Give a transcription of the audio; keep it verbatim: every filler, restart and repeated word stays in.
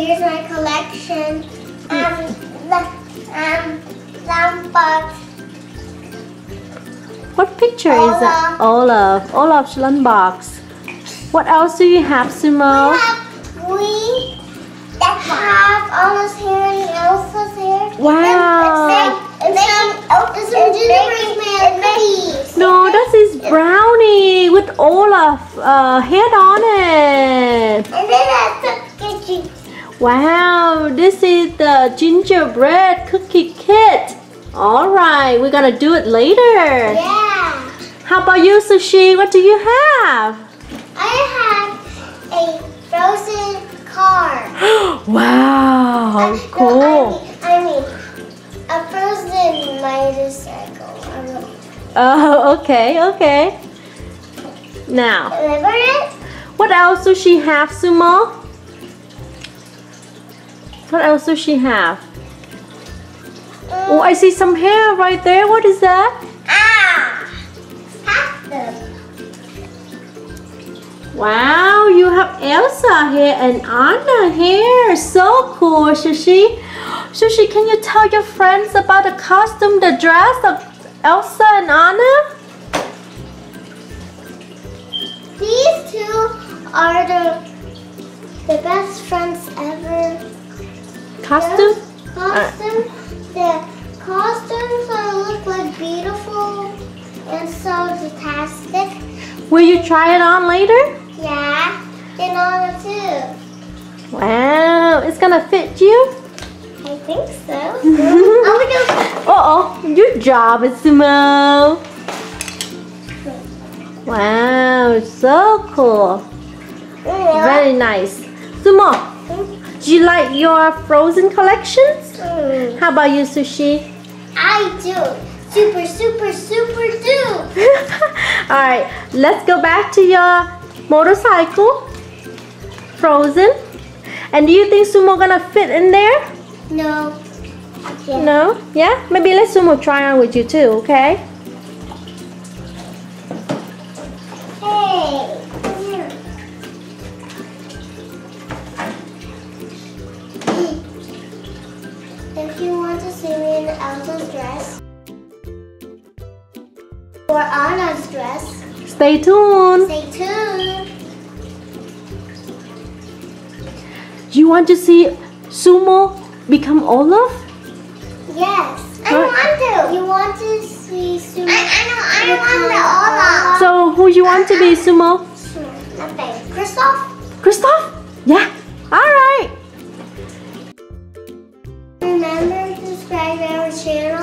here's my collection. Um, the um, some box. What picture is that? Olaf. Olaf's lunchbox. What else do you have, Sumo? We have we that have Anna's hair and Elsa's hair. Wow. And some and some gingerbread man cookies. No, that is brownie with Olaf uh, head on it. And then that's the kitchen. Wow, this is the gingerbread cookie kit. Alright, we're gonna do it later. Yeah. How about you, Sushi? What do you have? I have a frozen car. Wow, Uh, cool. No, I mean, I mean a frozen motorcycle. I don't Oh, okay, okay. Now, Remember it? what else does she have, Sumo? What else does she have? Oh, I see some hair right there. What is that? Ah! Half them. Wow, you have Elsa here and Anna here. So cool, Sushi. Sushi, can you tell your friends about the costume, the dress of Elsa and Anna? These two are the the best friends ever. Costume? Yes, costume. The costumes are look like beautiful and so fantastic. Will you try it on later? Yeah, and Anna too. Wow, it's gonna fit you? I think so. Oh my God. Uh-oh, your job is Sumo. Wow, so cool. Very nice. Sumo, do you like your frozen collections? Mm, How about you, Sushi? I do. Super, super, super do. Alright, let's go back to your motorcycle. Frozen. And do you think Sumo gonna fit in there? No. Yeah. No? Yeah? Maybe let Sumo try on with you too, okay? Hey, come here. If you want to see me in Elsa's dress or Anna's dress, Stay tuned. stay tuned. You want to see Sumo become Olaf? Yes. I What? want to. You want to see Sumo? I, I know. I want the Olaf. So who you want to be, Sumo? Nothing. Kristoff? Kristoff? Yeah. Alright. Remember to subscribe to our channel.